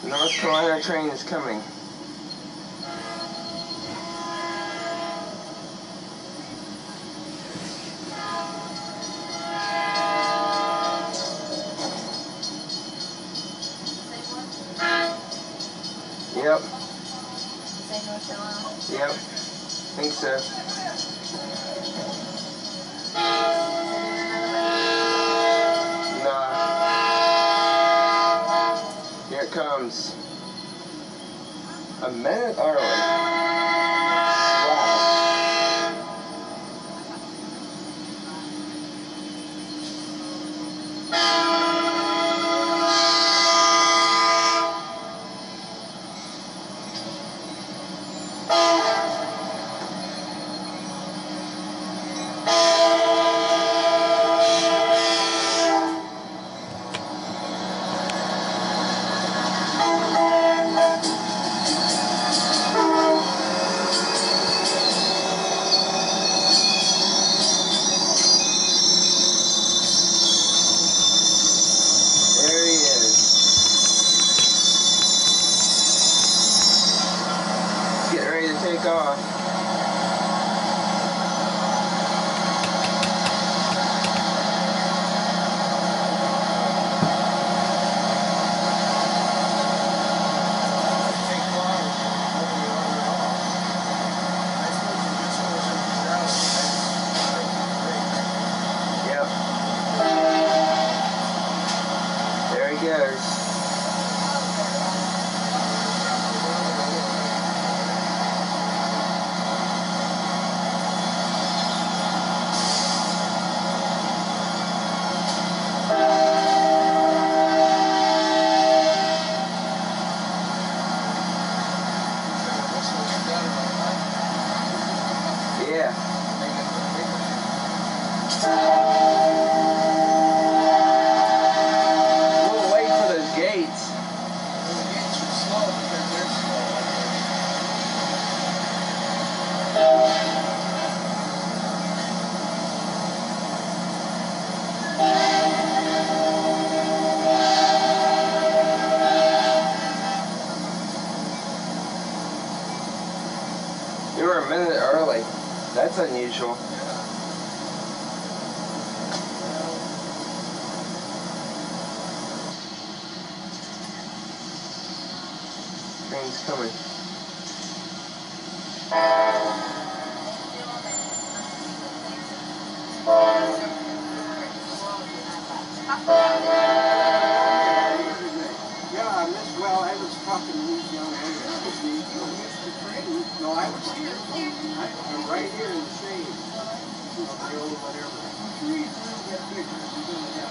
North Carolina train is coming. Yep. Say North Carolina? Yep. Think so. Nah. Here it comes. A minute early. Wow. Take off. Yep. There he goes. Yeah. We'll wait for those gates. The gates are slow because they're slow. You were a minute early. That's unusual. Train's coming. Yeah, well, I was talking to these young ladies. You used to train. No, I was here. I'm right here in the shade of the old whatever. Trees will get bigger. You're gonna get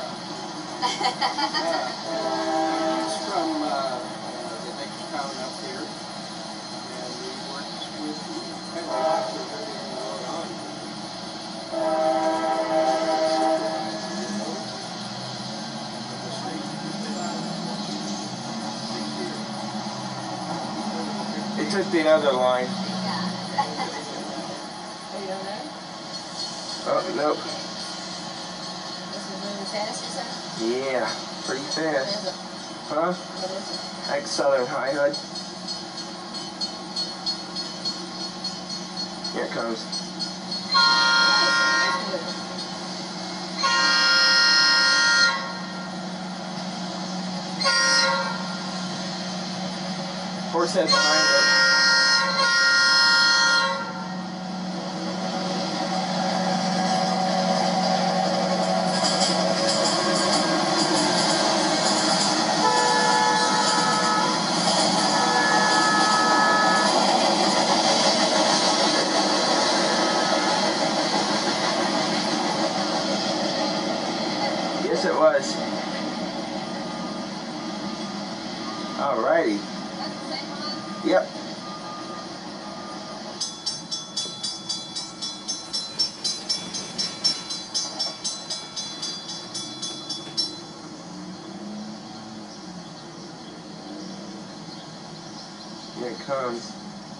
he's from the next town up here, and he works with kind of lots of everything going on. They took the other line. Are you on there? Oh, nope. This is moving fast, you said? Yeah, pretty What is fast. it? Huh? What is it? Like Southern High Hood. Here it comes. Horse head behind it. Yes, it was. Alrighty. Yep. Here it comes.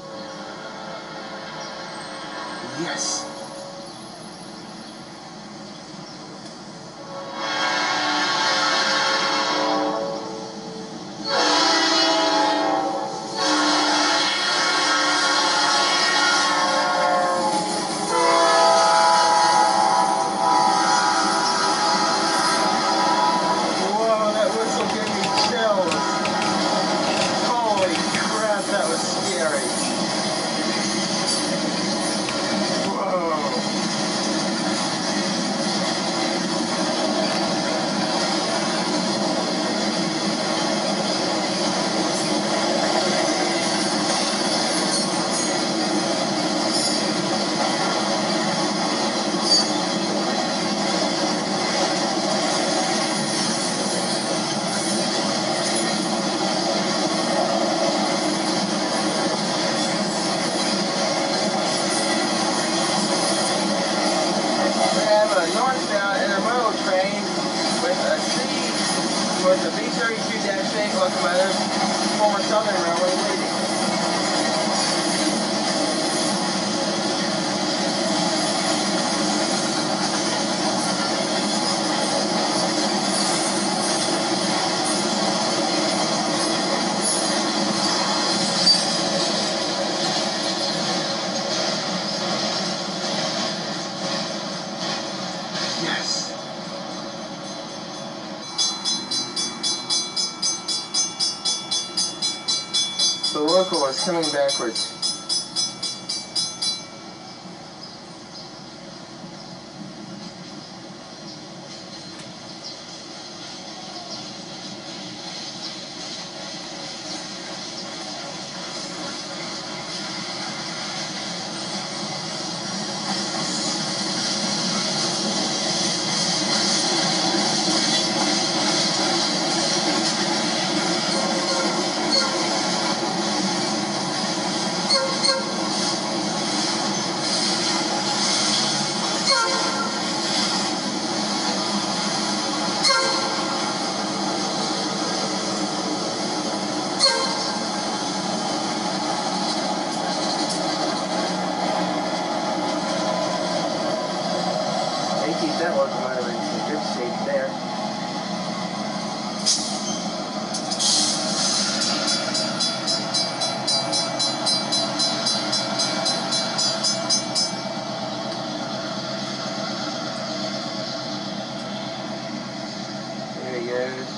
Yes. with the B32-8 locomotive, former Southern Railway leading. Yes. The local is coming backwards. They keep that locomotive in some good shape there. There he goes.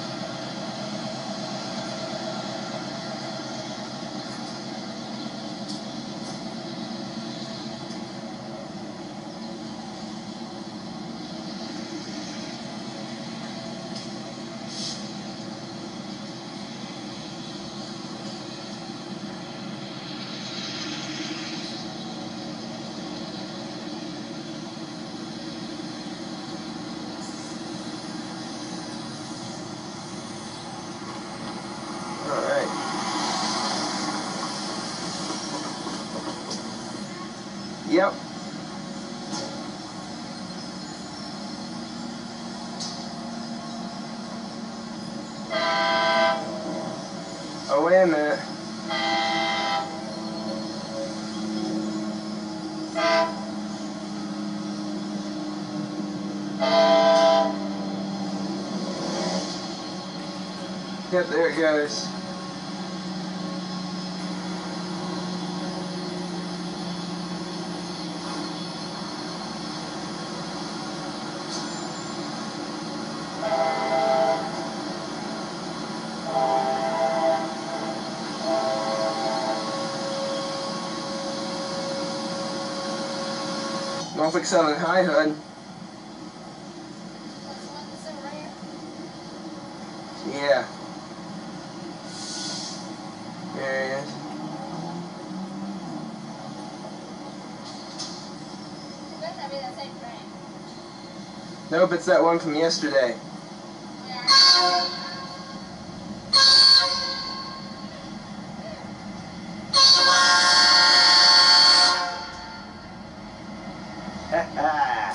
Alright. Yep. Oh, wait a minute. Yep, there it goes. Norfolk Southern High Hood. Yeah. There he is. Nope, it's that one from yesterday. Ha ha.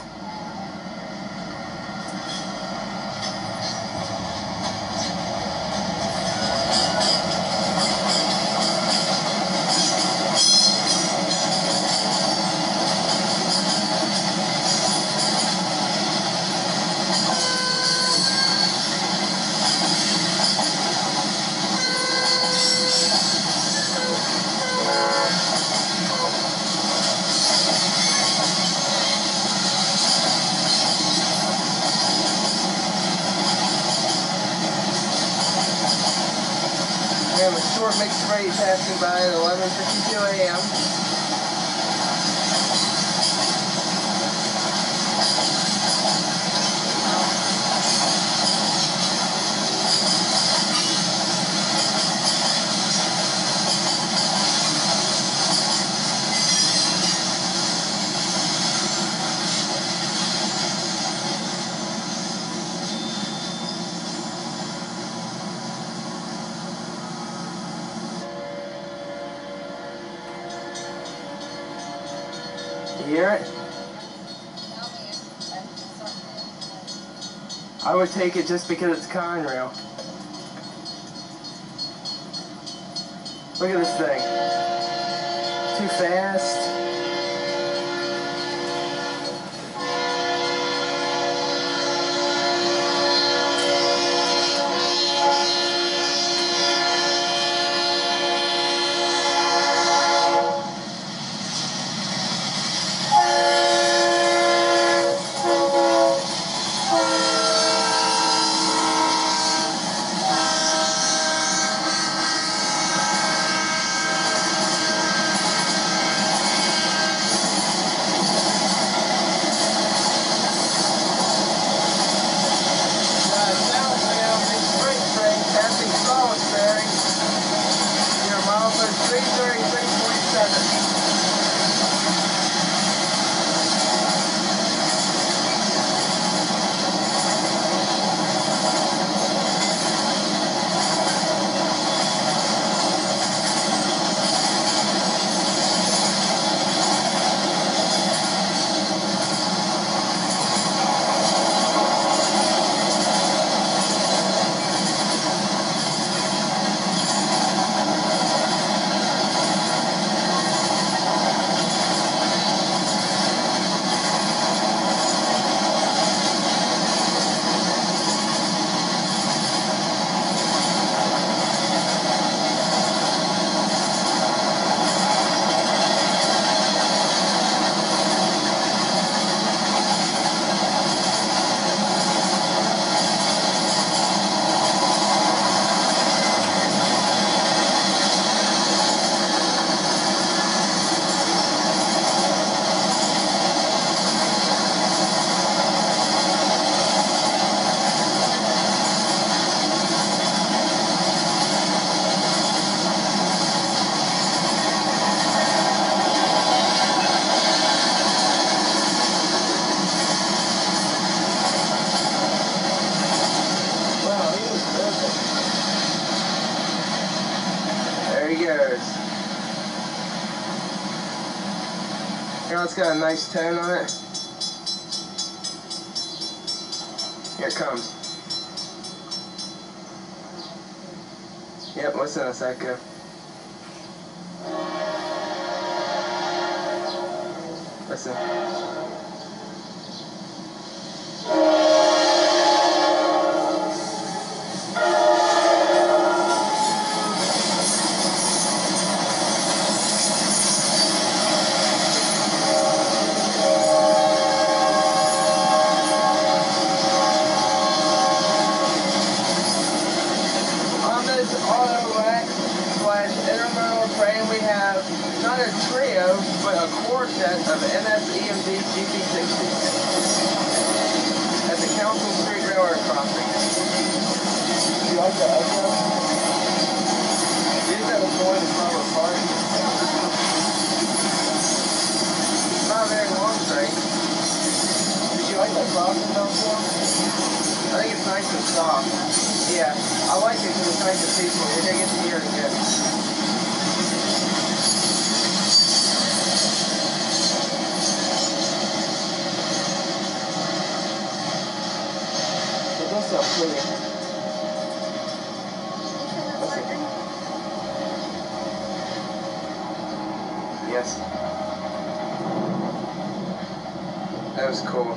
We have a short mixed freight passing by at 11:52 a.m. You hear it? I would take it just because it's Conrail. Look at this thing. Too fast. Salisbury. Your mile for 333.7. There he goes. You know, it's got a nice tone on it. Here it comes. Yep, listen to this echo. Listen. Auto rack / intermodal frame, we have not a trio, but a quartet of NS-EMD GP60s at the Council Street Railroad crossing. You like that echo? These are the joint in Summer Park. Not a very long train. Did you like that crossing also? I think it's nice and soft. Yeah, I like it because it's nice and peaceful. You're going to get to hear it again. It does sound pretty. Listen. Yes. That was cool.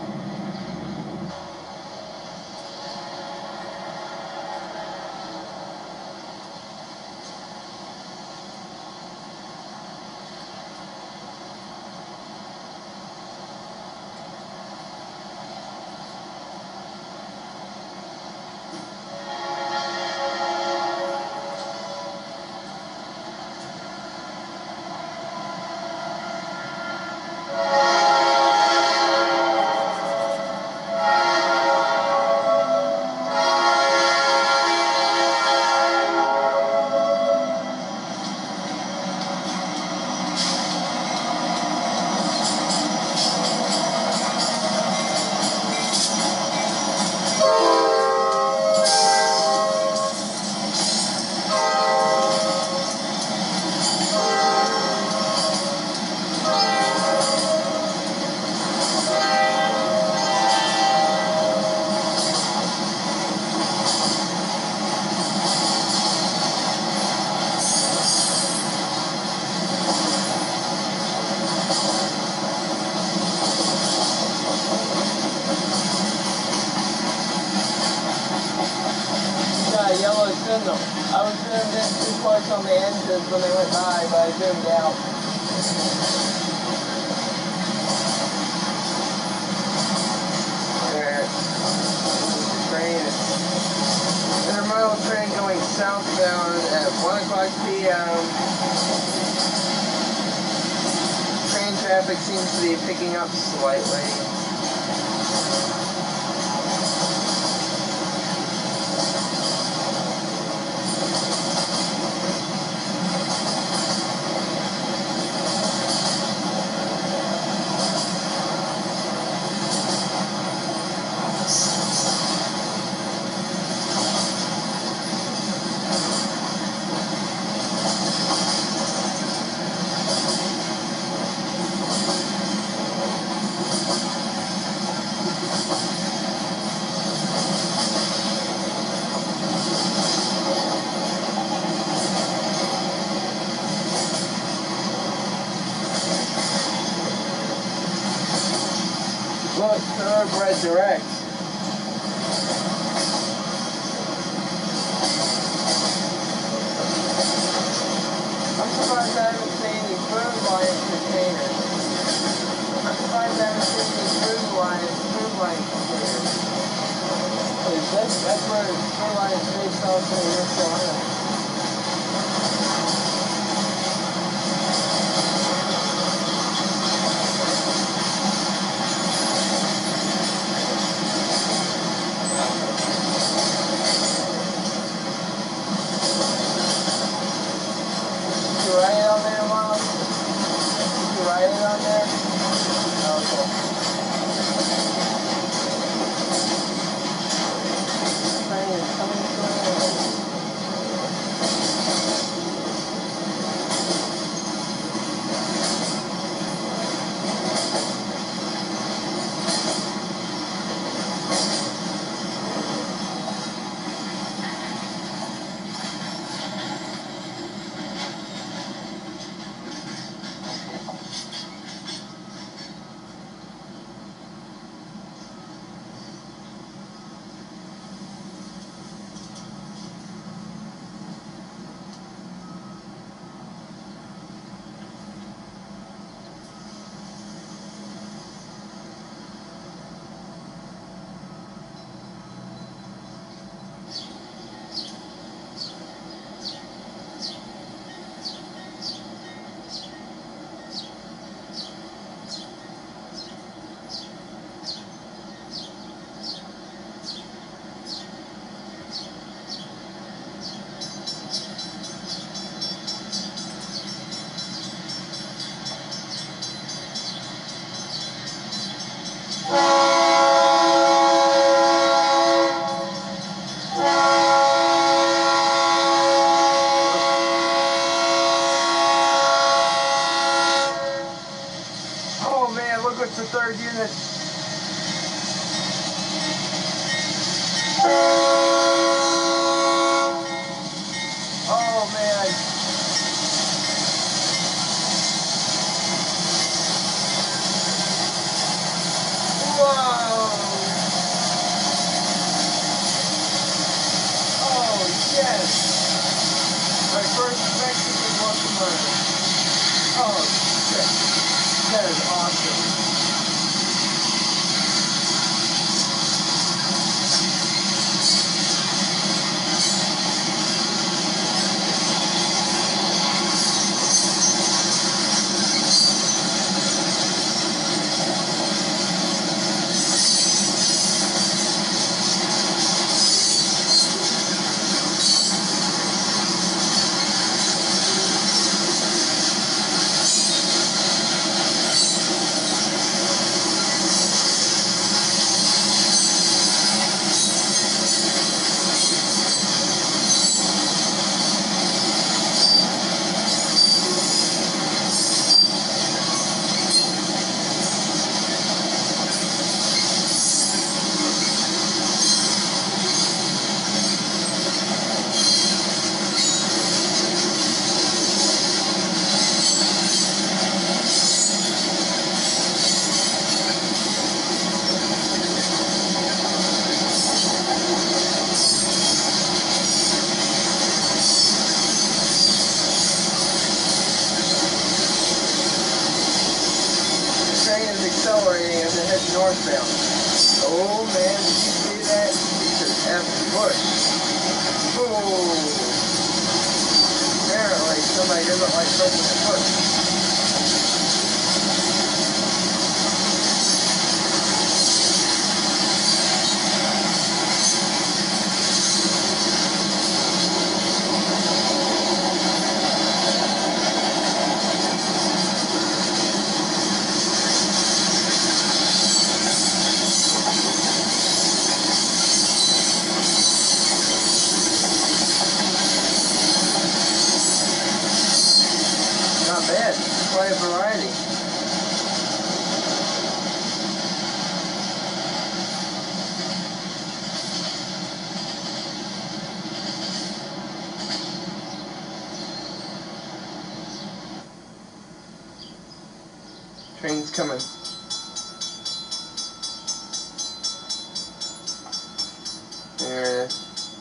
zoomed them. I was zoomed in too close on the engines when they went by, but I zoomed out. There. The train is intermodal train going southbound at 1 o'clock p.m. Train traffic seems to be picking up slightly. Look, thoroughbred direct. I'm surprised I haven't seen any food line containers. I'm surprised I haven't seen any food line containers. That's where food line is based off in North Carolina. Look, it's the third unit. Oh, man. Whoa. Oh, yes. My first Mexican locomotive. Oh, shit. That is awesome. northbound. Oh man, did you see that? He just F push. Oh. Apparently somebody doesn't like pressing the push. Not bad. Quite a variety. Train's coming. There it is.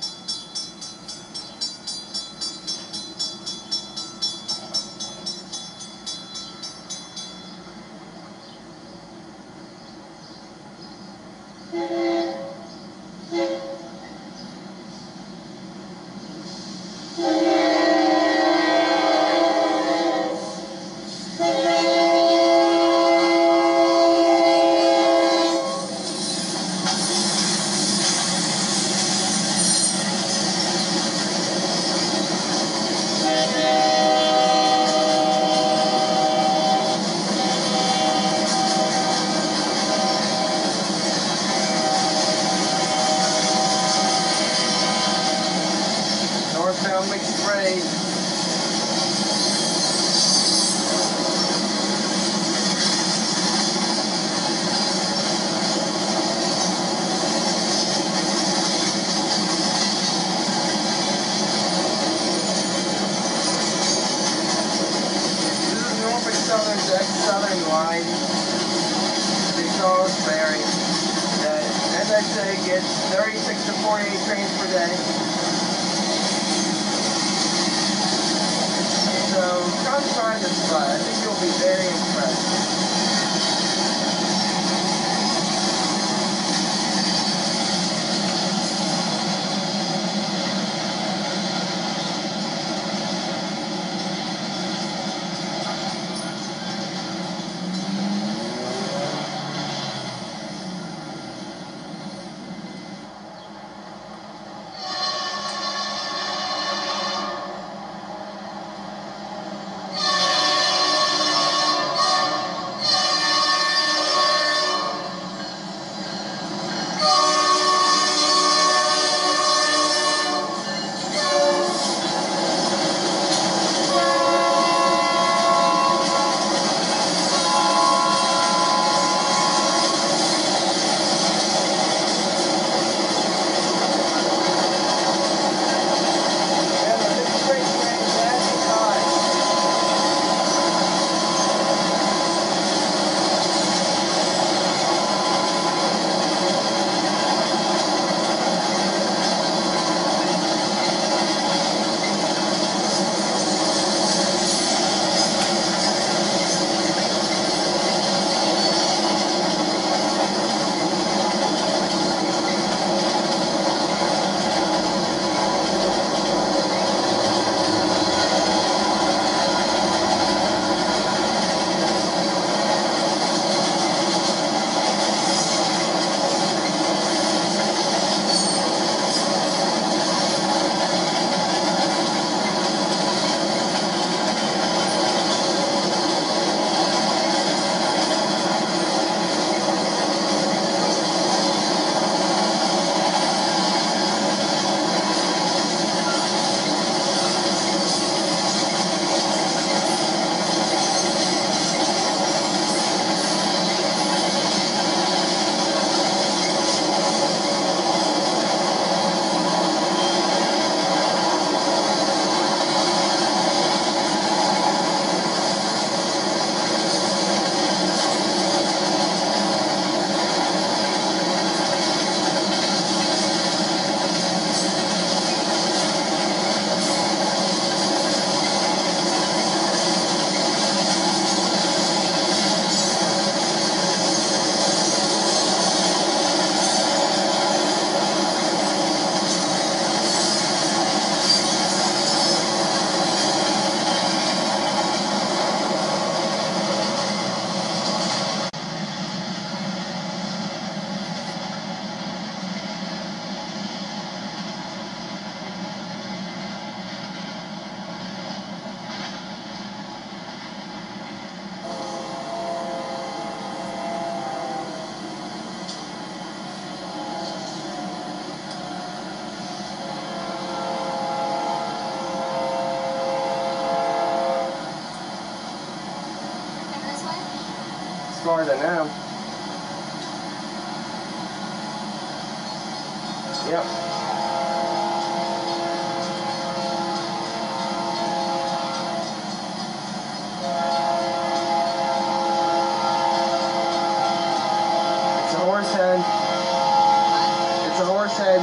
Northbound mixed grade. This is Norfolk Southern's ex-Southern line to Salisbury that, as I say, gets 36 to 48 trains per day. So come try this spot. I think you'll be very impressed. far as I know. Yep. It's a horse head. It's a horse head.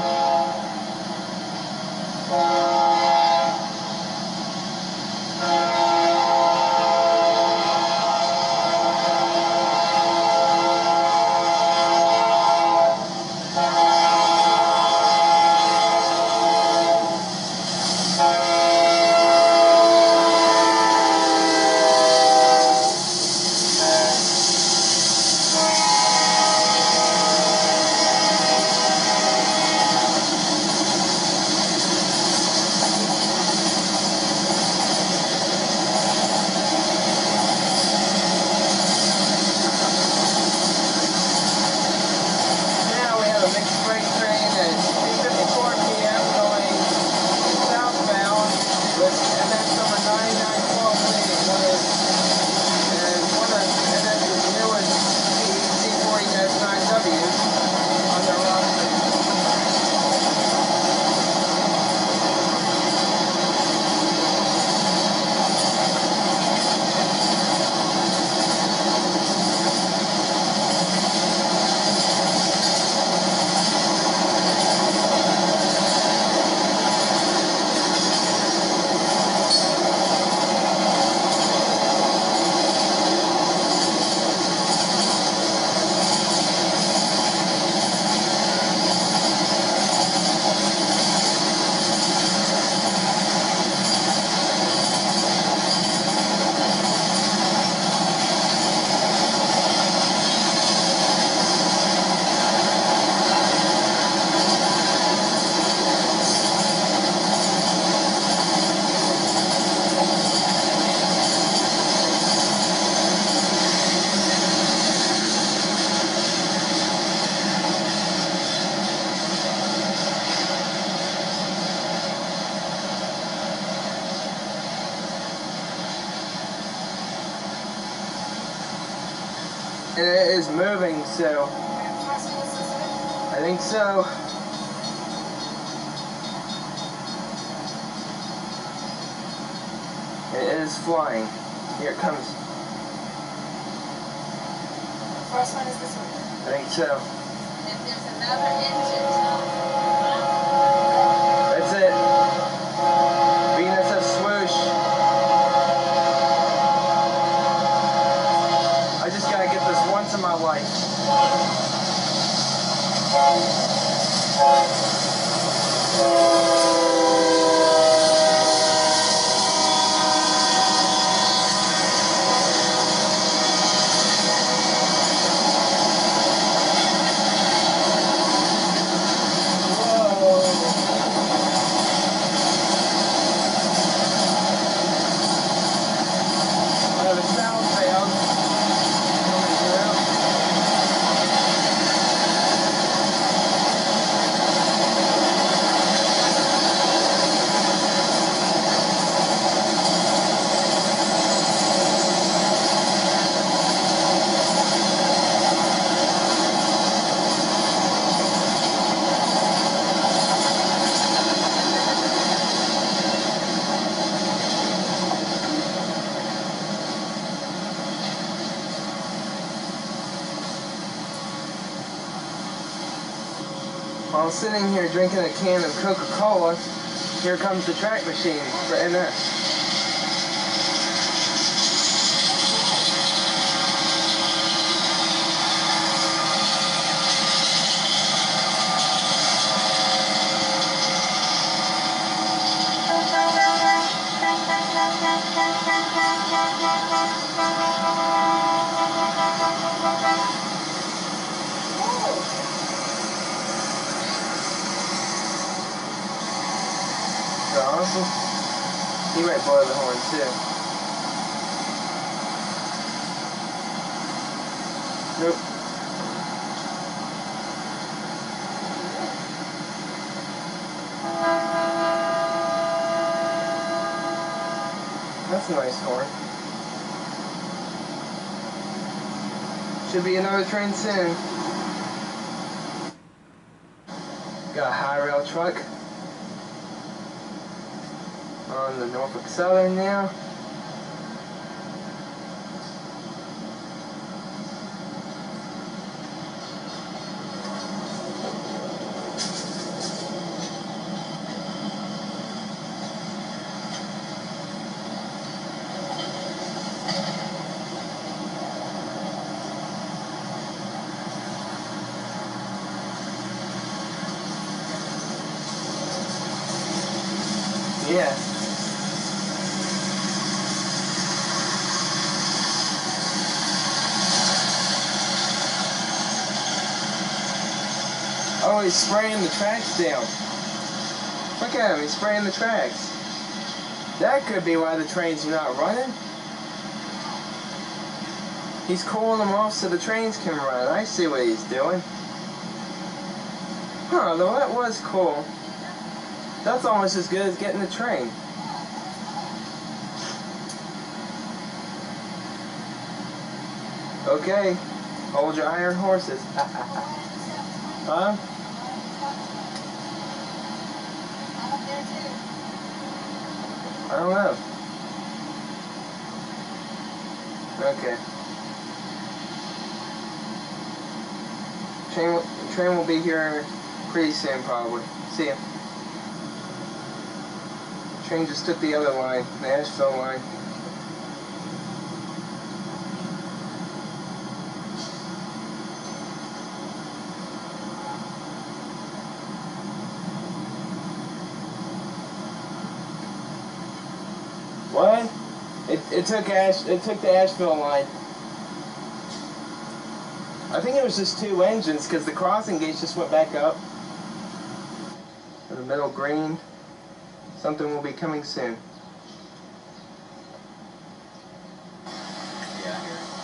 And it is moving, so I think so. It is flying. Here it comes. First one is this one. I think so. If there's another engine, That's it. Venus of swoosh. I just gotta get this once in my life. While sitting here drinking a can of Coca-Cola, here comes the track machine for NS. Awesome. He might blow the horn too. Nope. That's a nice horn. Should be another train soon. Got a high rail truck on the Norfolk Southern now. Yeah. Oh, he's spraying the tracks down. Look at him, he's spraying the tracks. That could be why the trains are not running. He's cooling them off so the trains can run. I see what he's doing. Huh, though that was cool. That's almost as good as getting the train. Okay, hold your iron horses. Huh? I don't know. Okay. Train will be here pretty soon, probably. See ya. Train just took the other line, the Asheville line. What? It took the Asheville line. I think it was just 2 engines because the crossing gates just went back up. In the middle green. Something will be coming soon. Yeah, I hear it.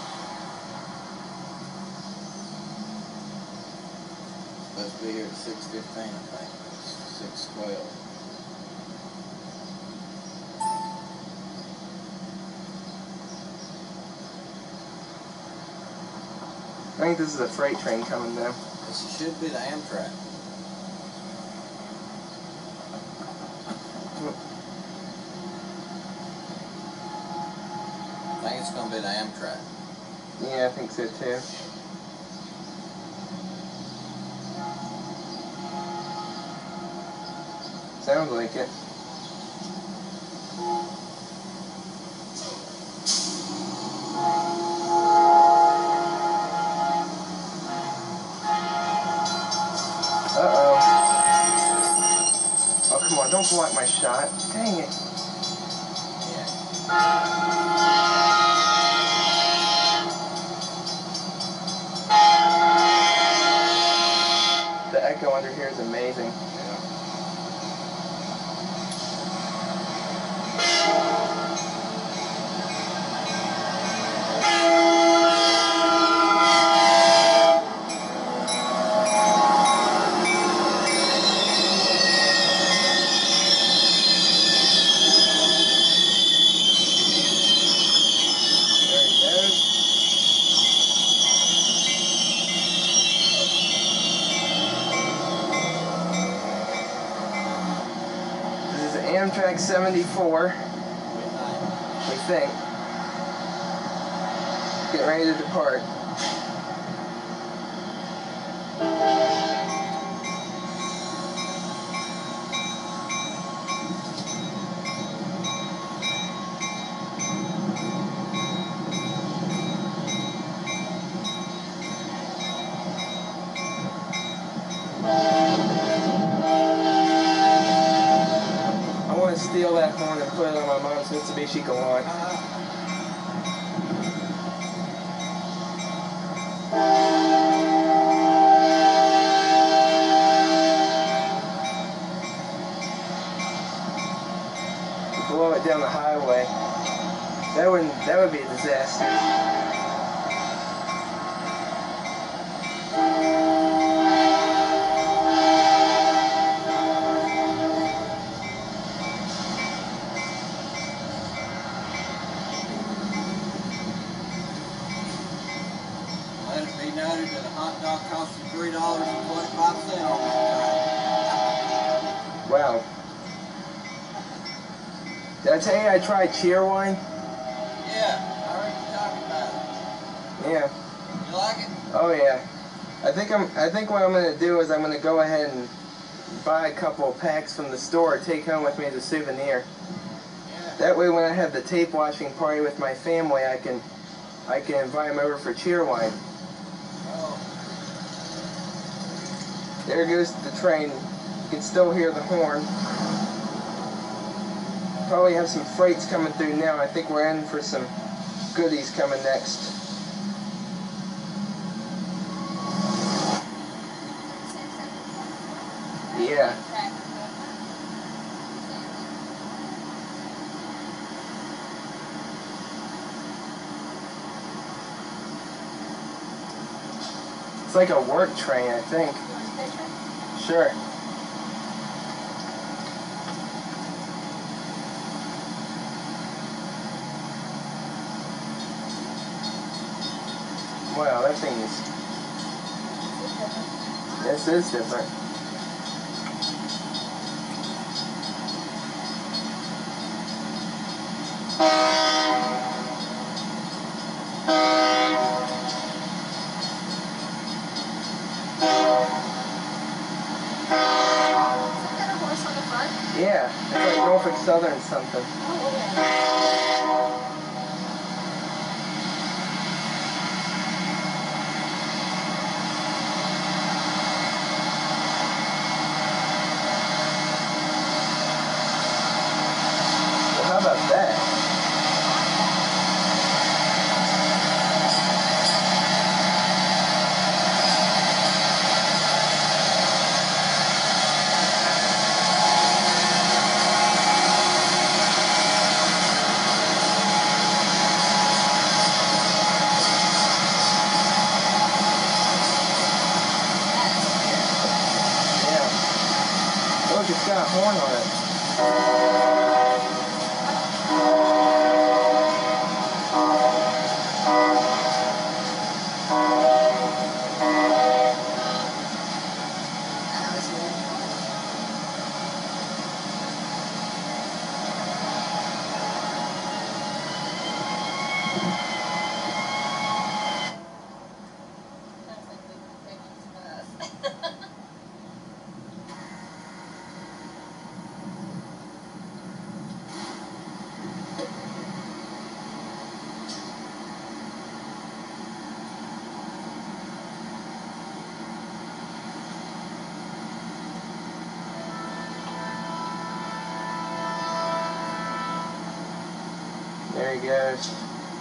Supposed to be here at 6:15, I think. 6:12. I think this is a freight train coming down. This should be the Amtrak. I think it's going to be the Amtrak. Yeah, I think so too. Sounds like it. Uh-oh. Oh, come on, don't block my shot. Dang it. The echo under here is amazing. Amtrak 74, we think. Getting ready to depart. Steal that horn and put it on my mom's Mitsubishi Galant. Blow it down the highway. That would be a disaster. decided that a hot dog costs you $3.25 on that. Wow. Did I tell you I tried cheer wine? Yeah, I heard you talking about it. Yeah. You like it? Oh yeah. I think what I'm gonna do is I'm gonna go ahead and buy a couple of packs from the store, take home with me as a souvenir. Yeah. That way when I have the tape washing party with my family, I can invite them over for cheer wine. Oh. There goes the train. You can still hear the horn. Probably have some freights coming through now. I think we're in for some goodies coming next. Yeah. It's like a work train, I think. Sure. Wow, that thing is... This is different. Yeah, it's like Norfolk Southern something. Well, how about that? Look, it's got a horn on it. There he goes.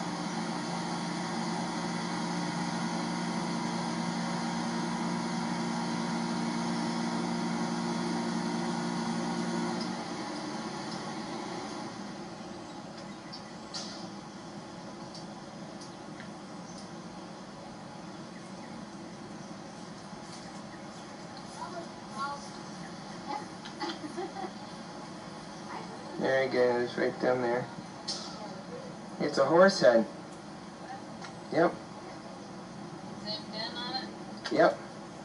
There he goes, right down there. It's a horse head. Yep. Zoomed in on it? Yep.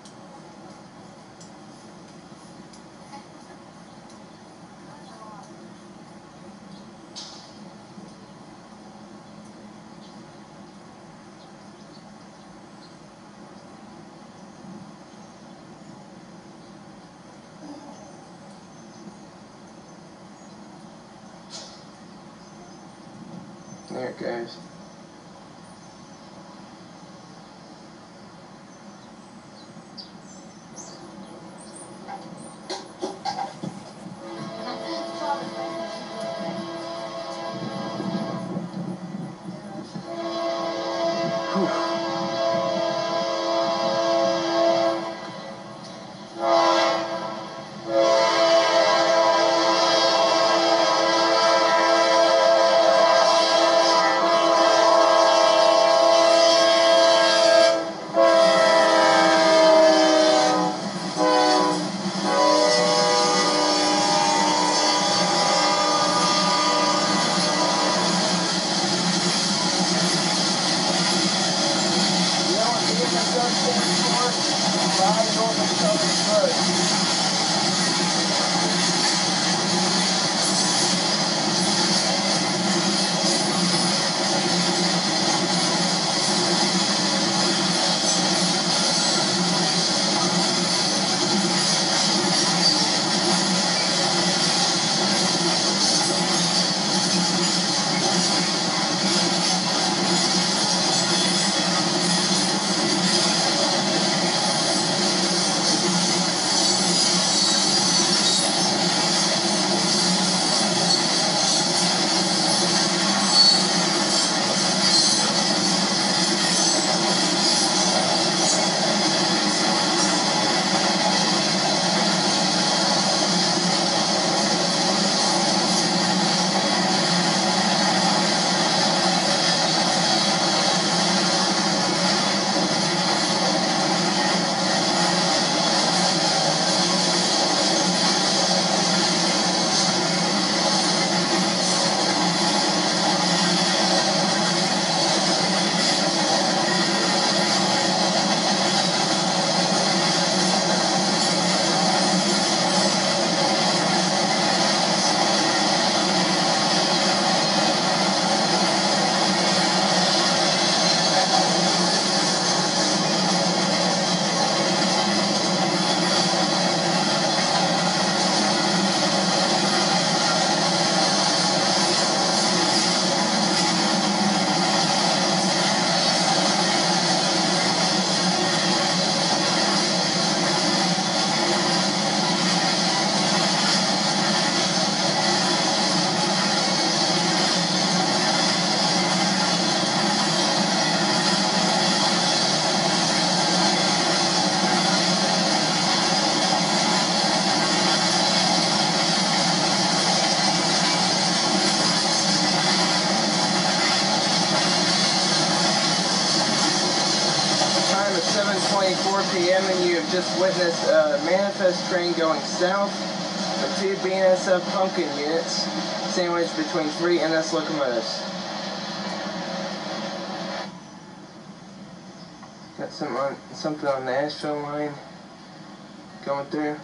There it goes. Gentlemen, you have just witnessed a manifest train going south with 2 BNSF pumpkin units sandwiched between 3 NS locomotives. Got something on the Asheville line going through.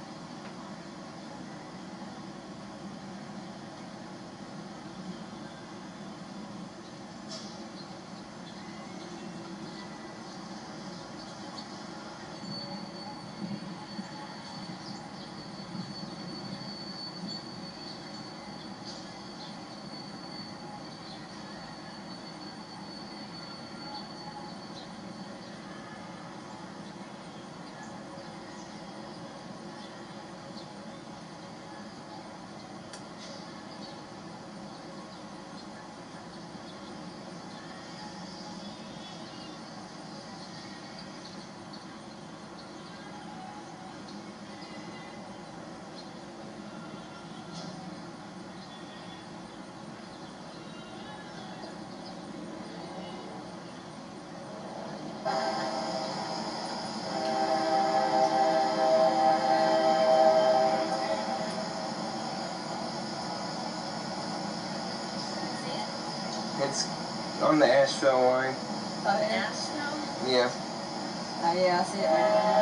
It's on the Asheville line. Oh, Asheville? Yeah. Oh, yeah, I see it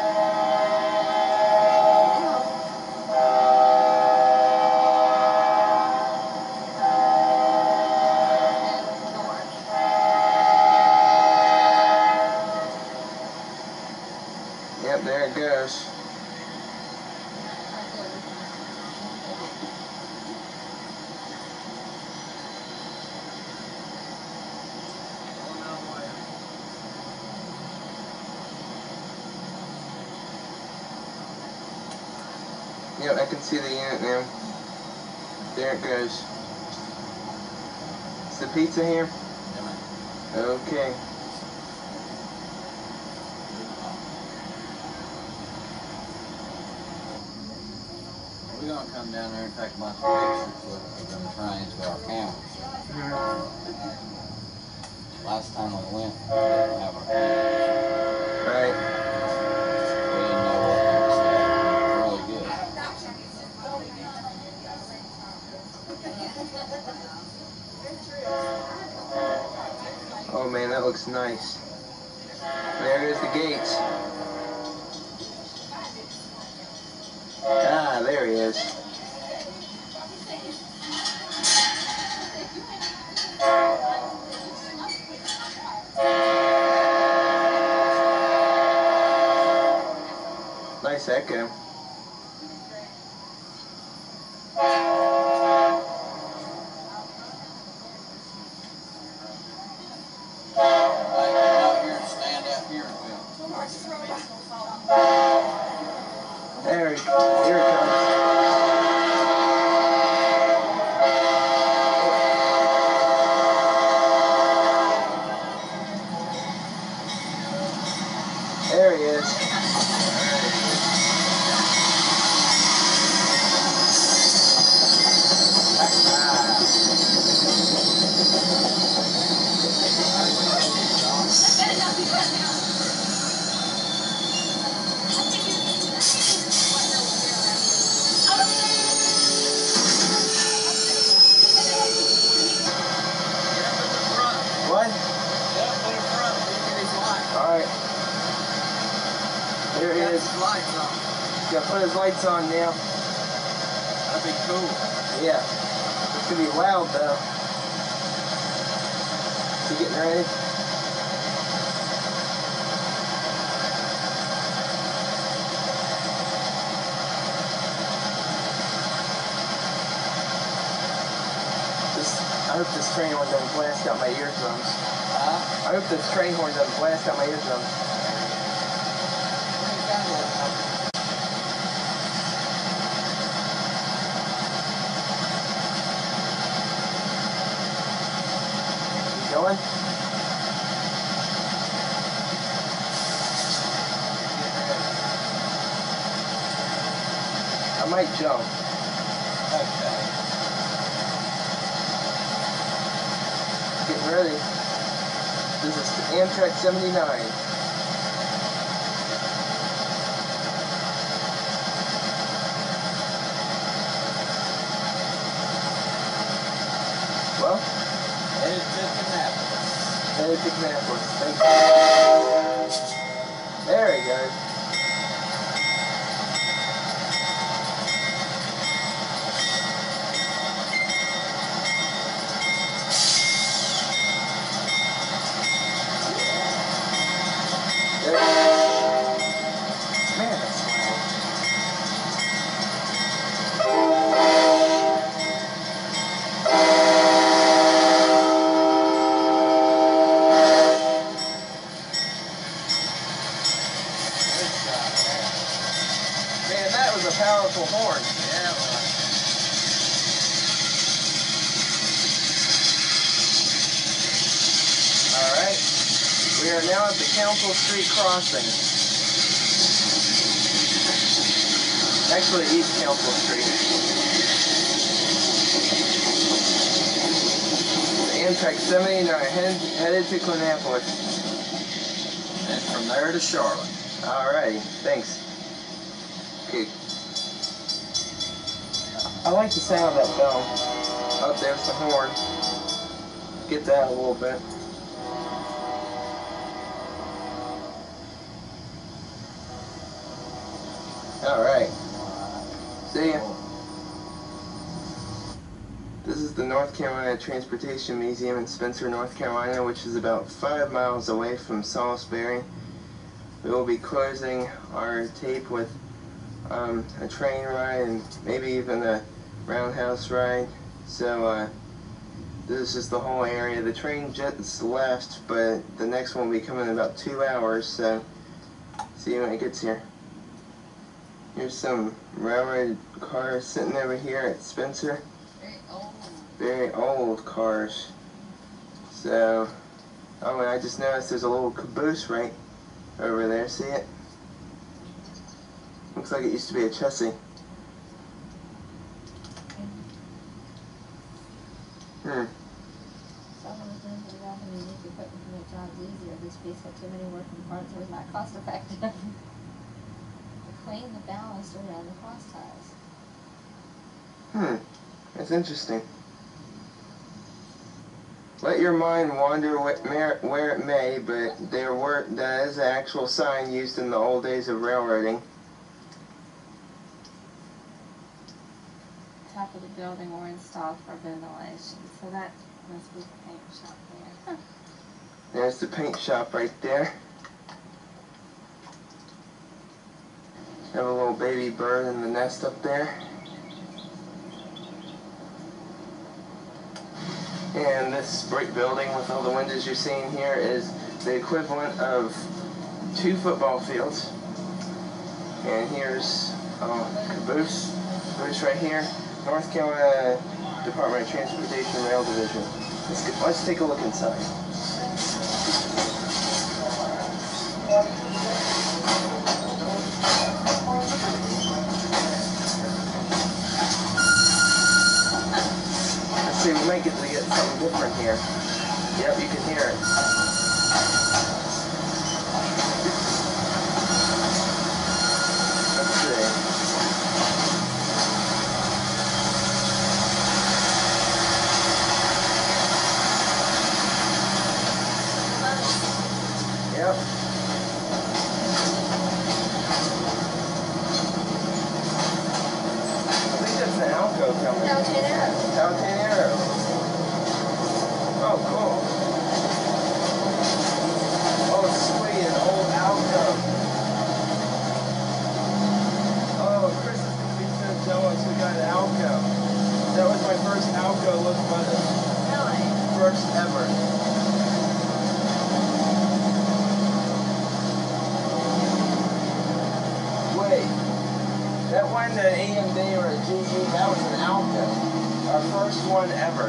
Yep, there it goes. Yep, I can see the unit now. There it goes. Is the pizza here? Okay. We're going to come down there and take a bunch of pictures of them trains with our cameras. Last time we went, we didn't have our cameras. Right. We didn't know what to expect. It was really good. Oh man, that looks nice. There goes the gates. Ah, there he is. Nice echo. Here it comes. There he is. What? Alright. There he is. He's gotta put his lights on now. That'd be cool. Yeah. It's gonna be loud though. You getting ready? I hope this train horn doesn't blast out my eardrums. I hope this train horn doesn't blast out my eardrums. You going? I might jump. Okay. Getting ready. This is Amtrak 79. Headed to Kannapolis. Thank you. There he goes. Man, that's loud. Man, that was a powerful horn. Yeah, it was. Alright. We are now at the Council Street crossing. Actually, East Council Street. The Amtrak 79 headed to Kannapolis. And from there to Charlotte. Alrighty, thanks. Okay. I like the sound of that bell. Oh, there's the horn. Get that a little bit. Alright. See ya. This is the North Carolina Transportation Museum in Spencer, North Carolina, which is about 5 miles away from Salisbury. We will be closing our tape with a train ride and maybe even a roundhouse ride. So this is just the whole area. The train just left, but the next one will be coming in about 2 hours, so see you when it gets here. Here's some railroad cars sitting over here at Spencer. Very old. Very old cars. So, oh, and I just noticed there's a little caboose right over there. See it? Looks like it used to be a chassis. Some of the things that have been unique equipment to make jobs easier. This piece had too many working parts. It was not cost effective. To clean the ballast around the cross ties. That's interesting. Let your mind wander where it may, but that is an actual sign used in the old days of railroading. Top of the building were installed for ventilation, so that must be the paint shop there. Huh. There's the paint shop right there. Have a little baby bird in the nest up there. And this brick building with all the windows you're seeing here is the equivalent of 2 football fields. And here's caboose right here. North Carolina Department of Transportation Rail Division. Let's take a look inside. Let's see, we might get something different here. Yep, you can hear it. Let's see. Yep. I think that's an Alco coming. Altanero. Oh, cool. Oh, sweet, an old Alco. Oh, Chris is going to be so jealous we got an Alco. That was my first Alco locomotive. Really? First ever. Wait, that wasn't an AMD or a GE, that was an Alco. Our first one ever.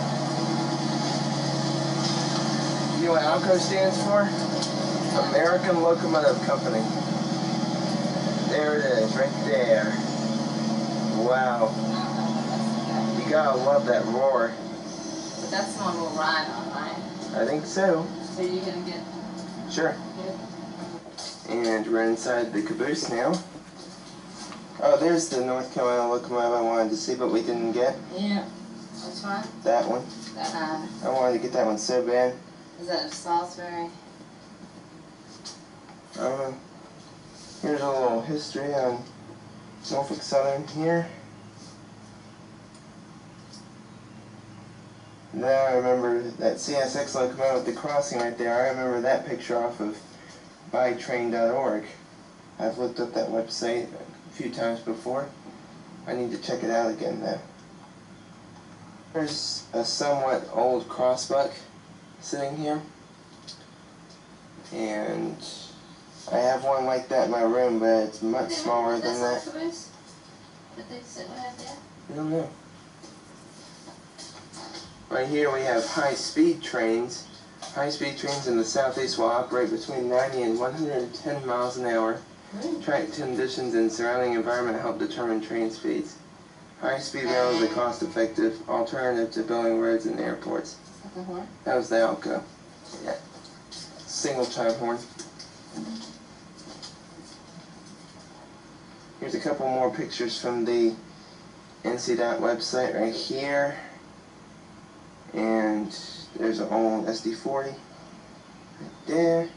You know what Alco stands for? American Locomotive Company. There it is, right there. Wow. You gotta love that roar. But that's the one we'll ride on, right? I think so. So you're gonna get Sure. good? And we're inside the caboose now. Oh, there's the North Carolina locomotive I wanted to see, but we didn't get. Yeah. Which one? That one. That I wanted to get that one so bad. Is that Salisbury? Here's a little history on Norfolk Southern here. Now I remember that CSX locomotive at the crossing right there. I remember that picture off of buytrain.org. I've looked up that website a few times before. I need to check it out again though. There's a somewhat old crossbuck sitting here. And I have one like that in my room, but it's much smaller than that. Did they sit right there? I don't know. Right here we have high-speed trains. High-speed trains in the southeast will operate between 90 and 110 miles an hour. Track conditions and surrounding environment help determine train speeds. High-speed rail is a cost-effective alternative to building roads and airports. That was the Alco. Yeah. Single chime horn. Here's a couple more pictures from the NCDOT website right here. And there's an old SD40 right there.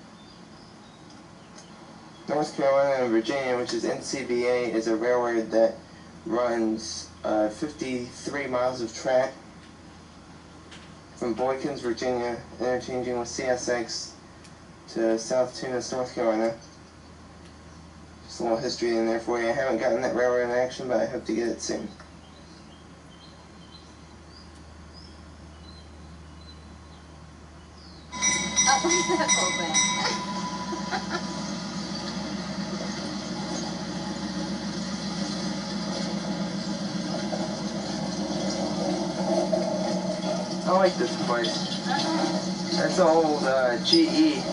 North Carolina and Virginia, which is NCVA, is a railroad that runs 53 miles of track from Boykins, Virginia, interchanging with CSX to South Tunis, North Carolina. Just a little history in there for you. I haven't gotten that railroad in action, but I hope to get it soon. Where's that open? I like this place. That's an old GE.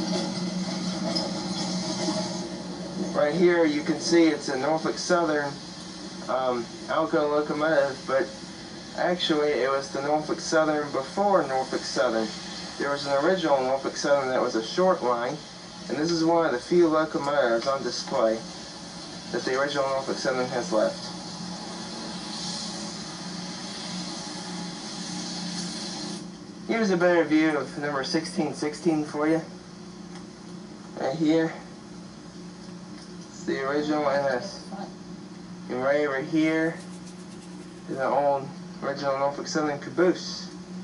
Right here you can see it's a Norfolk Southern Alco locomotive, but actually it was the Norfolk Southern before Norfolk Southern. There was an original Norfolk Southern that was a short line, and this is one of the few locomotives on display that the original Norfolk Southern has left. Here's a better view of number 1616 for you. Right here. It's the original NS. And right over here is an old original Norfolk Southern caboose.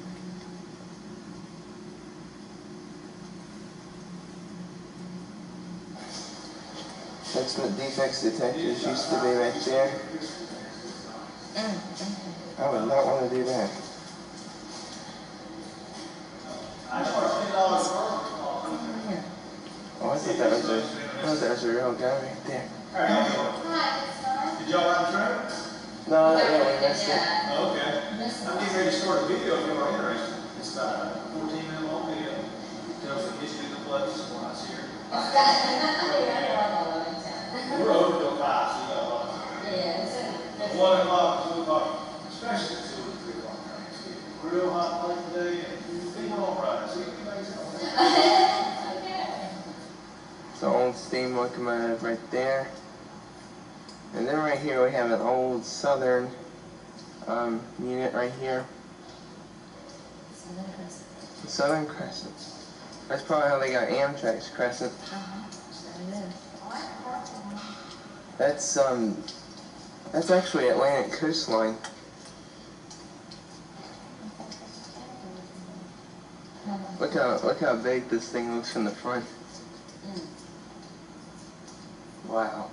That's what defects detectors used to be right there. I would not want to do that. Oh, I thought that was a real guy right there. Did y'all ride the train? No, not really. That's it. Oh, okay. I'm getting ready to start a video if y'all are interested. It's about a 14-minute long video. It tells the history of the place when I was here. We're open till 5, so you got a lot of time. 1 o'clock, 2 o'clock, especially at 2 or 3 o'clock trains. Real hot place today, and people on Friday, so you can make it. It's an old steam locomotive right there. And then right here we have an old Southern unit right here. Southern Crescent. That's probably how they got Amtrak's Crescent. That's actually Atlantic Coastline. Look how big this thing looks from the front. Wow.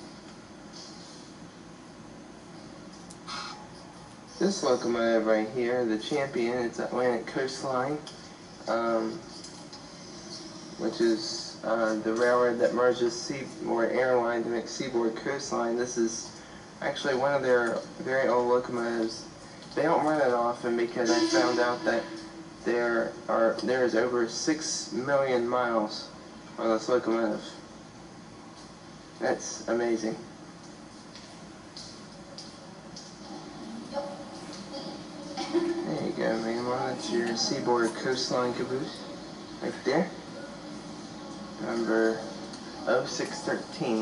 This locomotive right here, the Champion, it's Atlantic Coastline, which is the railroad that merges airline to make Seaboard Coastline. This is actually one of their very old locomotives. They don't run it often because I found out that there is over 6 million miles on this locomotive. That's amazing. There you go, ma'am. That's your Seaboard Coastline caboose right there. Number 0613.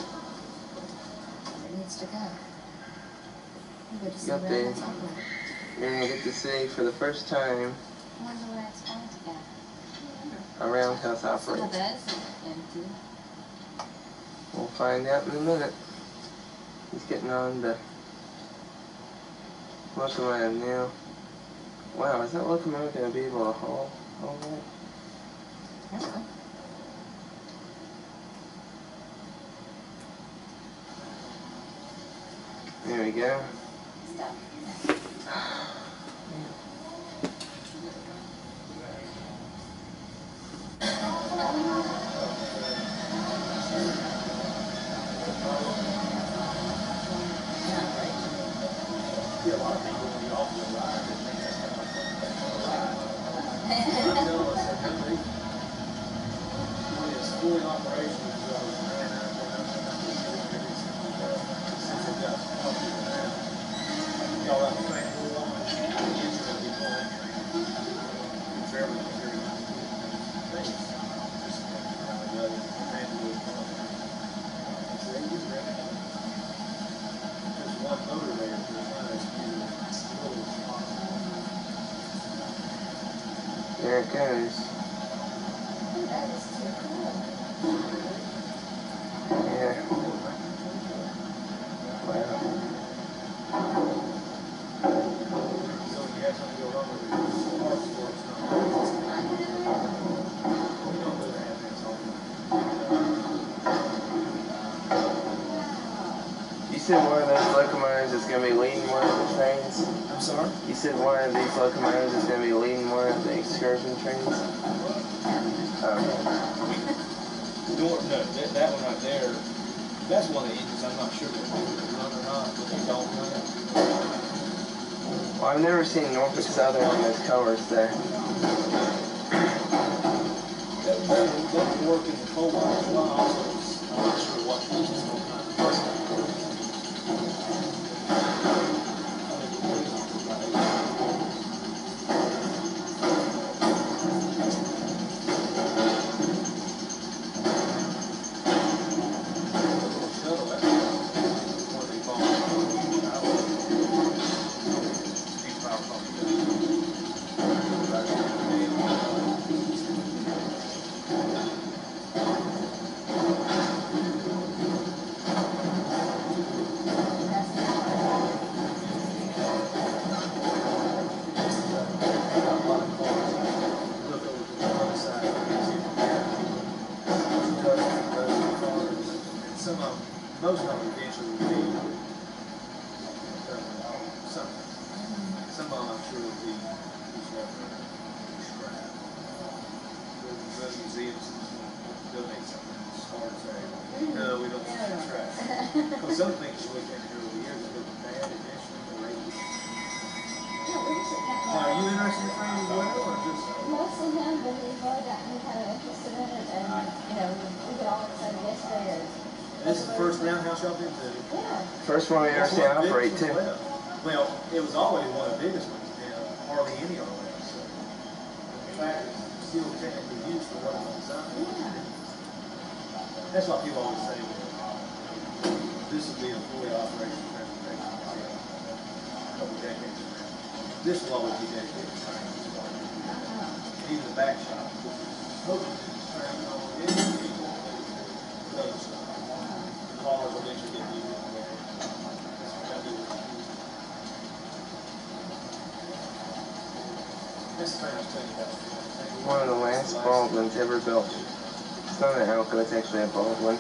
It needs to go. Got the you're gonna get to see for the first time I wonder where it's going to go. a roundhouse Some of operates. those are empty. We'll find out in a minute. He's getting on the locomotive now. Wow, is that locomotive gonna be able to haul all that? That's cool. There we go. Stop. Yeah, a lot of people, when you offer a ride, they think that's kind of a ride. I tell us that when it's fully operational, so I was ran out there, since it got popular now. Y'all have a fan wheel on it, the engine will be pulling that train. It's very much very nice. I think it's just around the other fan wheel pulling it. So they use it. There's one motor there, so it's not as huge. There it goes. Oh, that is too cool. Yeah. Wow. So you have something go wrong with your parts for it, we don't really have that all You said one of those locomotives is going to be leading one of the trains? I'm sorry? You said one of these locomotives is going to be leading one of the excursion trains? Oh. No, that one right there, that's one of the engines I'm not sure if they run or not, but they don't run it. Well, I've never seen Norfolk Southern on those colors there. That would work in the coal mine as well, also, I'm not sure what engines will kind of work. Most of them eventually will be something. Some of them I'm sure will be scrap. The museums donate something. It's hard to say, no, we don't want to trash. Because some things we can do over the years that look bad eventually, but they Now, are you interested in training as well, or just? Mostly him, but he's really got me kind of interested in it, and, we get all excited yesterday. This is the first roundhouse y'all been to? Yeah. First one we ever seen operate, too. Well, it was always one of the biggest ones, and hardly any on the left. So, in fact, it's still technically used for what it was designed. Yeah. That's why people always say, this will be a fully operational transportation for a couple of decades from now. This will always be dedicated to training. Even the back shop, which is hoping to train on those cars will eventually get used. One of the last Baldwins ever built. It's not an Alco, it's actually a Baldwin.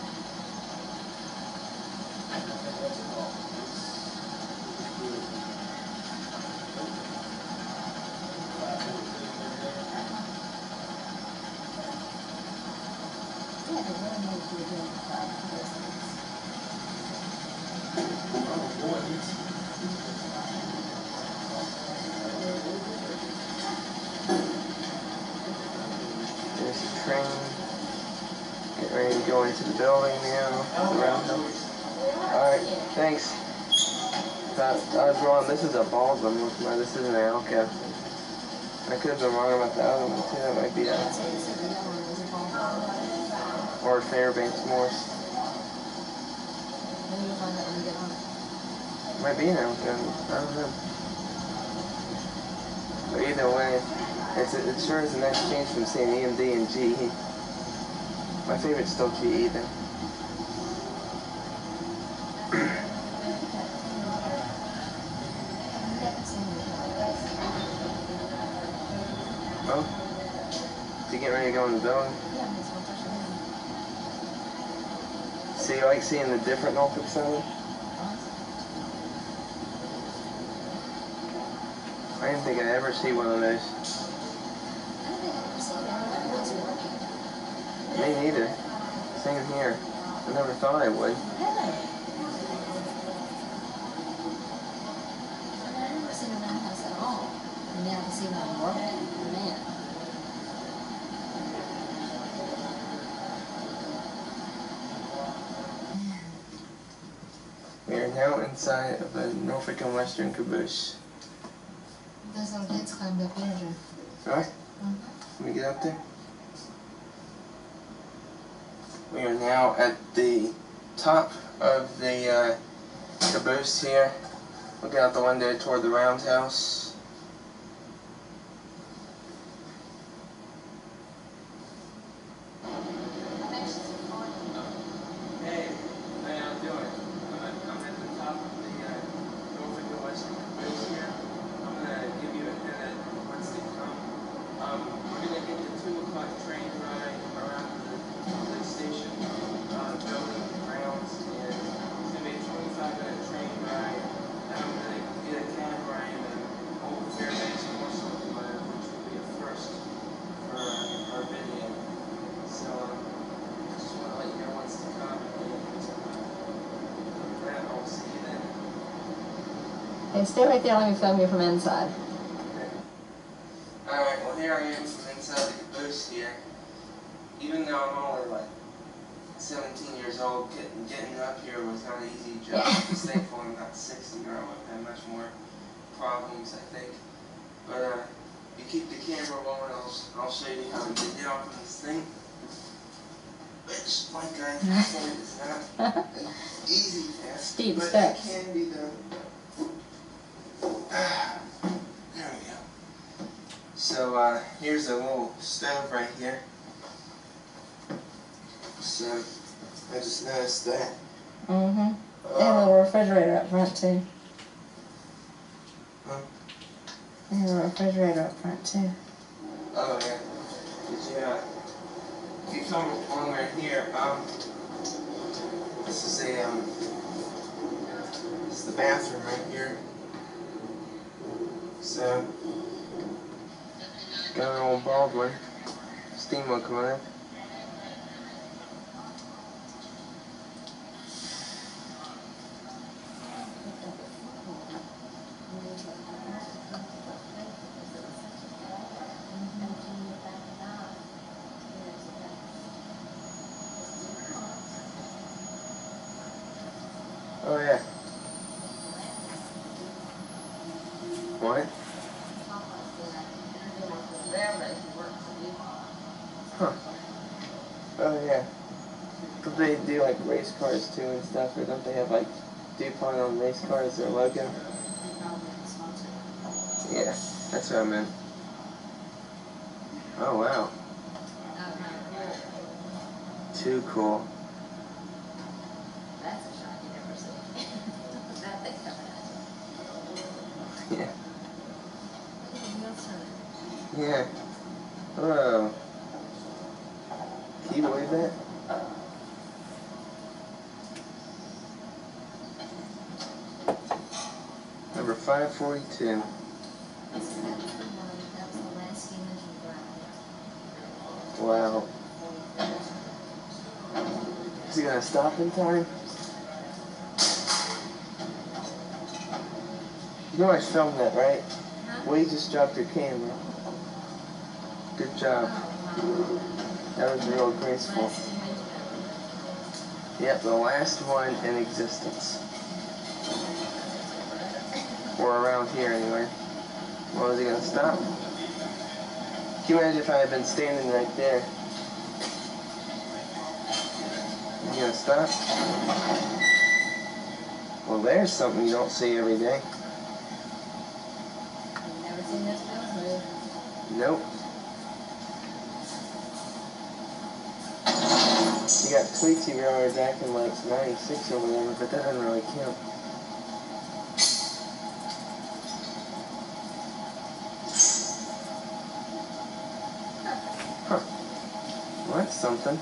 There's a train. Get ready to go into the building now. Alright, thanks. I was wrong. This is a Baldwin. This isn't an Alco. I could have been wrong about the other one too. That might be a... Or Fairbanks Morse. Might be an Alco. I don't know. But either way, it sure is a nice change from seeing EMD and GE. My favorite's still GE though. Oh? So you getting ready to go in the building? So you like seeing the different Norfolk Southern? I didn't think I'd ever see one of those. Me neither. Same here. I never thought I would. I've never seen a roundhouse at all. And now to see one working, man. We are now inside of the Norfolk and Western caboose. Those little kids climbed up here, Jim. Alright? Let me get up there. We are now at the top of the caboose here. Looking out the window toward the roundhouse. Hey, how y'all doing? I'm at the top of the Norfolk and Western caboose here. I'm going to give you a hint at what's to come. We're going to get the 2 o'clock train ride around the station building grounds, and it's going to be a 25-minute train ride. And I'm going to get a cab ride in Old Fairbanks, Morsel, which will be a first for our video. So, just want to let you know what's to come. And I'll see you then. Hey, stay right there, let me film you from inside. Alright, well here I am from inside the caboose here. Even though I'm only like 17 years old, getting up here was not an easy job. I'm just thankful I'm not 60 or I would have had much more problems, I think. But you keep the camera rolling, I'll show you how to get off of this thing. Which, like I said, is not an easy task, Steep but steps. it can be done. There we go. So here's a little stove right here. So I just noticed that. Mm-hmm. They have a little refrigerator up front too. Huh? They have a refrigerator up front too. Oh yeah. Did you if you come along right here, this is this is the bathroom right here. So got an old Baldwin. Steam will come in. Oh yeah. What? Huh. Oh yeah. Don't they do like race cars too and stuff, or don't they have like DuPont on race cars, their logo? Yeah, that's what I meant. Oh wow. Too cool. That's a shot you never see. That thing coming at you. Yeah. Wheels turning. Yeah. Oh. Can you believe that? Number 542. That's the one. That was the last steam engine drive. Wow. Is he gonna stop in time? You know I filmed that, right? Huh? Well, you just dropped your camera. Good job. That was real graceful. Last steam engine. Yep, the last one in existence. Or around here anyway. Well, is he gonna stop? Can you imagine if I had been standing right there? Is he gonna stop? Well, there's something you don't see every day. You've never seen this film? Nope. You got Tweetsy Railroad back in like 96 or whatever, but that doesn't really count. Huh. Well, that's something.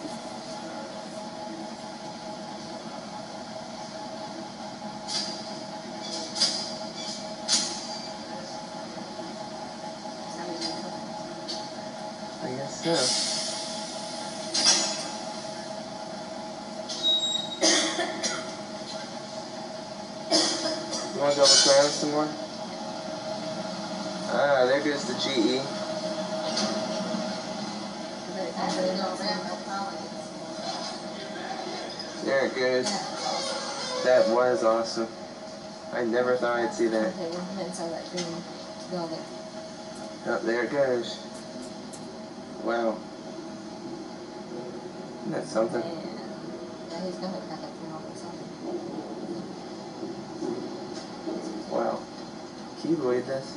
I guess so. You want to go look around some more? Ah, there goes the GE. There it goes. That was awesome. I never thought I'd see that. Okay, we're inside that green building. Oh, there it goes. Wow. Isn't that something? And yeah, he's gonna cut that thing off or something. Wow. Can you believe this?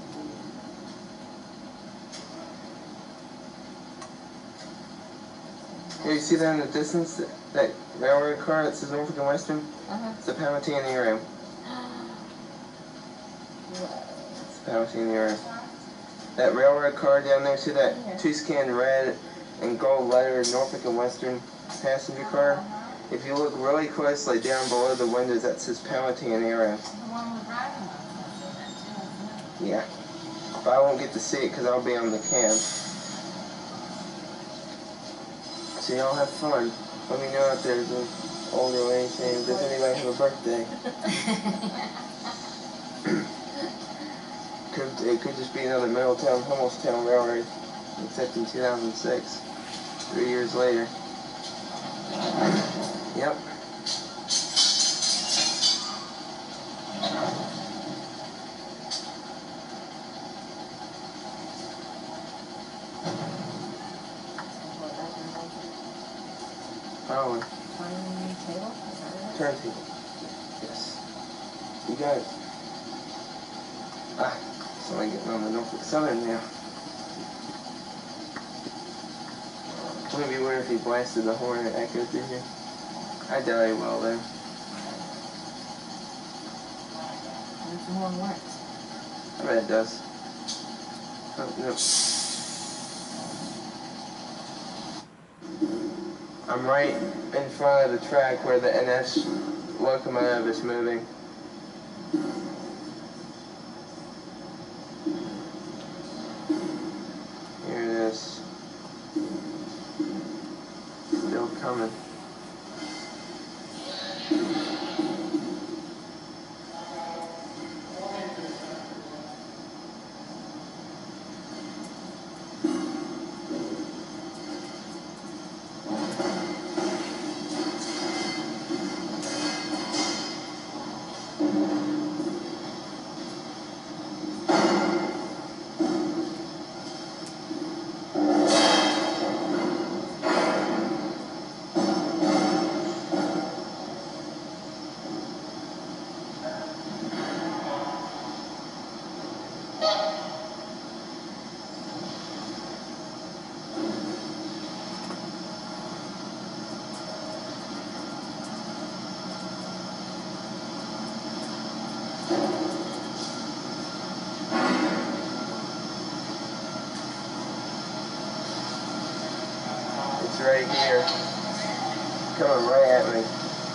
Here, you see that in the distance? That railroad car that says Norfolk and Western? It's a Powhatan era. It's a Powhatan era. That railroad car down there, see that two-scan red and gold lettered Norfolk and Western passenger car? If you look really closely down below the windows, that says Powhatan era. Yeah. But I won't get to see it because I'll be on the cam. So y'all have fun. Let me know if there's an older lady saying, does anybody have a birthday? It could just be another Middletown, Hummelstown railroad, except in 2006, 3 years later. Yep. Probably. Turntable? Turntable. Yes. You got it. Ah, so I'm getting on the Norfolk Southern now. Wouldn't it be weird if he blasted the horn and it echoed through here? I doubt he will, though. If the horn works. I bet it does. Oh, no. I'm right in front of the track where the NS locomotive is moving. Here it is. Still coming. It's right here. Coming right at me.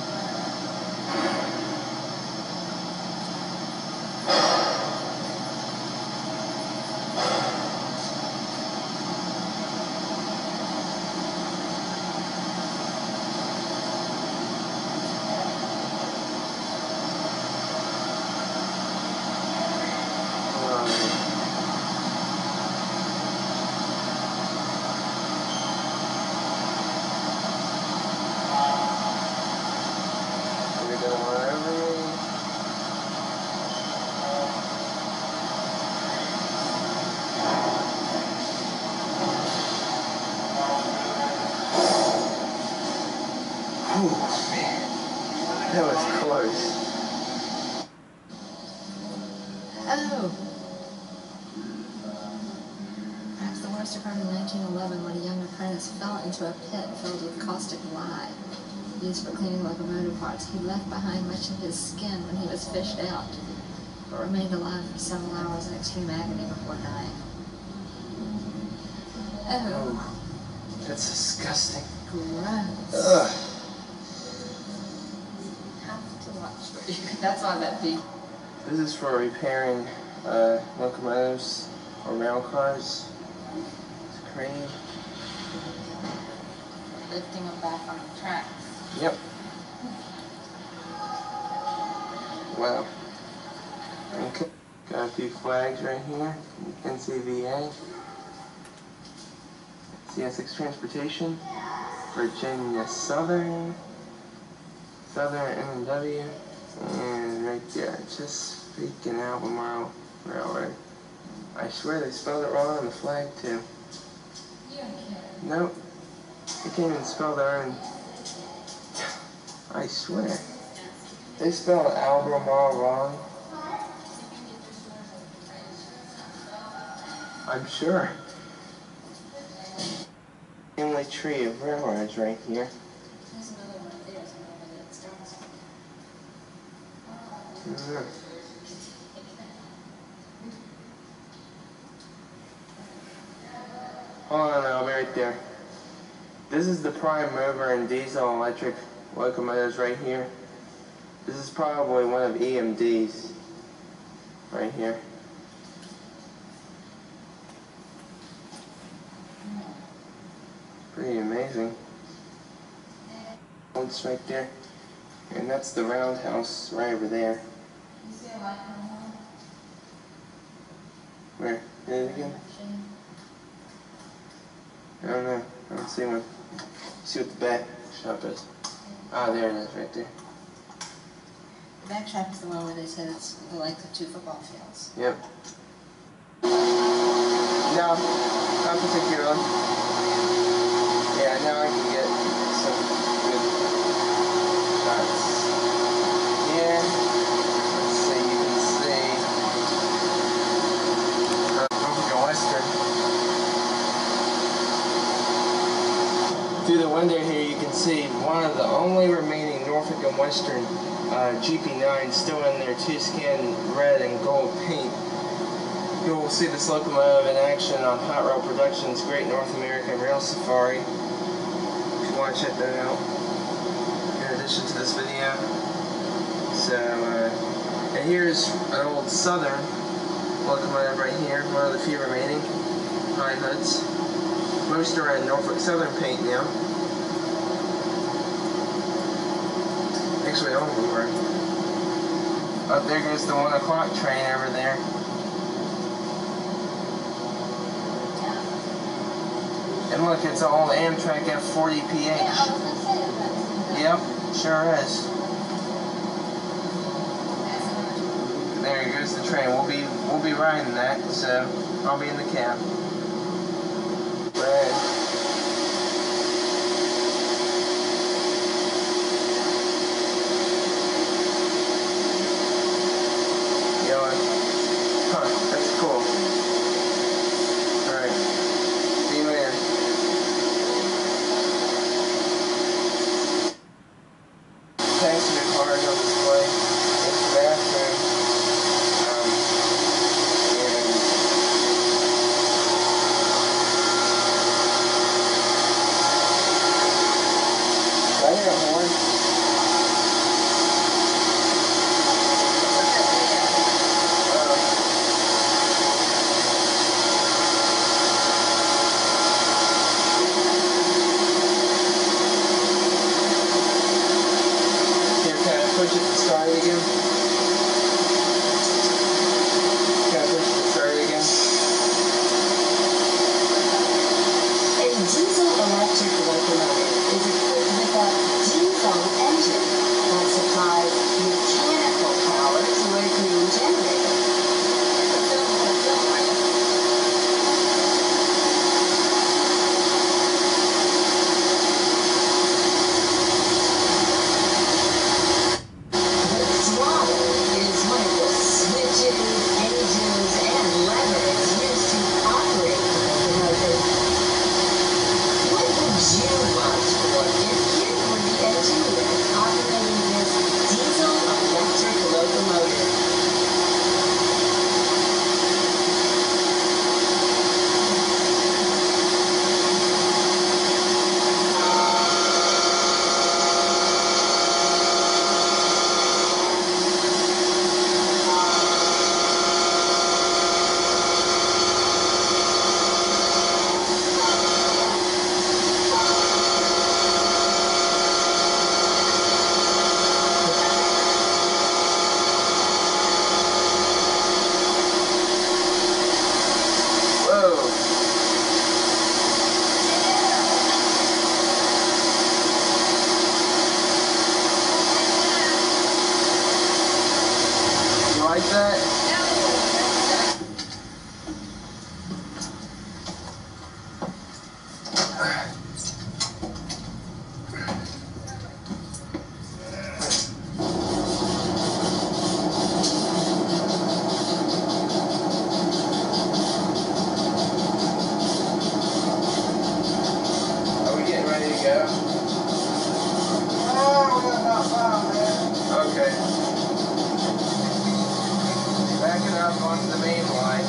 That was close. Oh! first occurred in 1911 when a young apprentice fell into a pit filled with caustic lye used for cleaning locomotive parts. He left behind much of his skin when he was fished out, but remained alive for several hours in extreme agony before dying. Oh. That's disgusting. Gross. Ugh. Have to watch for you. That's why that beep. This is for repairing locomotives or rail cars. It's a crane. Lifting them back on the tracks. Yep. Wow. Okay. Got a few flags right here. NCVA. CSX Transportation. Virginia Southern. Southern N&W. And right there, just freaking Albemarle Railroad. I swear they spelled it wrong on the flag too. You don't care. Nope. They can't even spell their own. I swear. They spelled Albemarle wrong. I'm sure. Family tree of railroads right here. There's another one there. There's another one that starts. Hold on, I'll be right there. This is the prime mover in diesel electric locomotives right here. This is probably one of EMD's right here. Pretty amazing. It's right there. And that's the roundhouse right over there. Where? Hit it again? I don't know. I don't see one. See what the back shop is. Ah, there it is, right there. The back shop is the one where they said it's the length of 2 football fields. Yep. No, not particularly. Yeah, now I can get some good shots. Yeah. Let's see, you can see. Norfolk and Western. Through the window here, you can see one of the only remaining Norfolk and Western GP9 still in their 2-skin red and gold paint. You will see this locomotive in action on Hot Rail Productions' Great North American Rail Safari. If you want to check that out, in addition to this video. So, and here's an old Southern locomotive right here, one of the few remaining high hoods. Most are in Norfolk Southern paint now. Actually, all of them are. Up there goes the 1 o'clock train over there. And look, it's an old Amtrak F40PH. Yeah, I was going to say that. Yep, sure is. There goes the train. We'll be riding that, so I'll be in the cab. Right. Huh, that's cool. Alright. See you later. Passenger cars on display. It's the bathroom. And main line.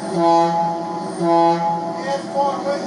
Yes, boy, wait.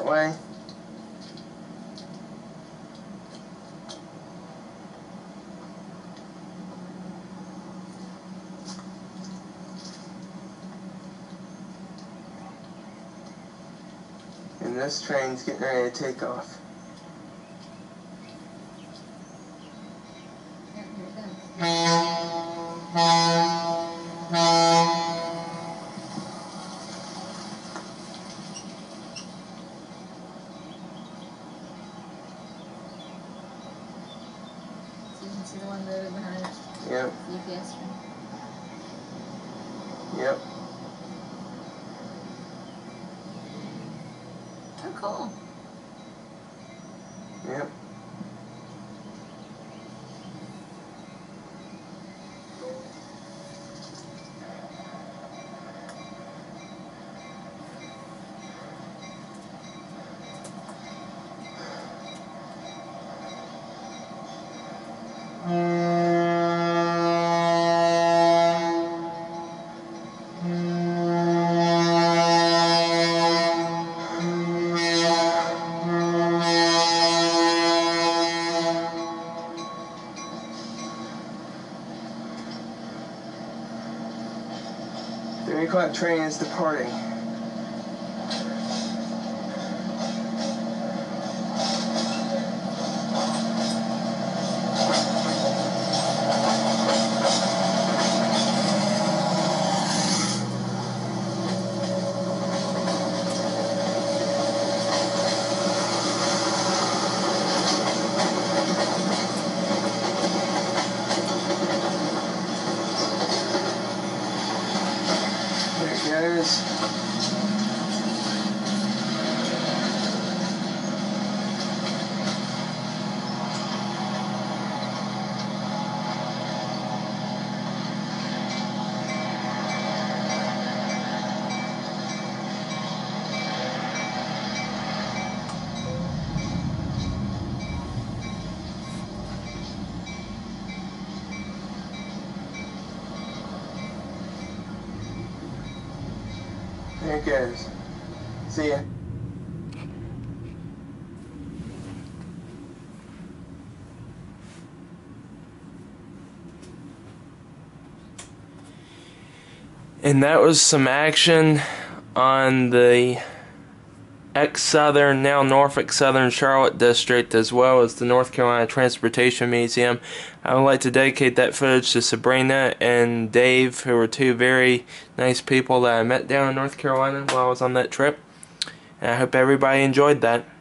way. And this train's getting ready to take off. Yep, here it goes. So you can see the one loaded behind it. Yep, UPS train. yep. Oh, cool. Yep. The 3 o'clock train is departing. There it goes. There it goes. See ya. And that was some action on the ex-Southern, now Norfolk Southern Charlotte District, as well as the North Carolina Transportation Museum. I would like to dedicate that footage to Sabrina and Dave, who were 2 very nice people that I met down in North Carolina while I was on that trip. And I hope everybody enjoyed that.